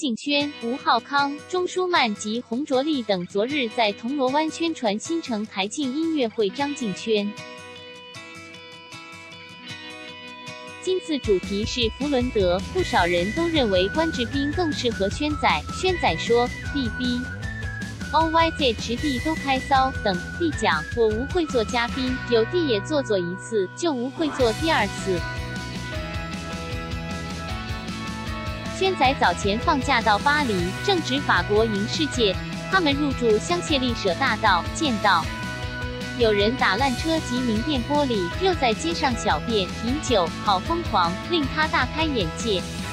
敬轩、吴浩康、钟舒漫及洪卓立等昨日在铜锣湾宣传新城台庆音乐会。张敬轩今次主题是弗伦德，不少人都认为关智斌更适合轩仔。轩仔说 ：“BB、OYZ 池地都开骚，等弟讲，我无会做嘉宾，有弟也做一次，就无会做第二次。”轩仔早前放假到巴黎，正值法国银世界，他们入住香榭丽舍大道，见到有人打烂车及名店玻璃，又在街上小便、饮酒，好疯狂，令他大开眼界。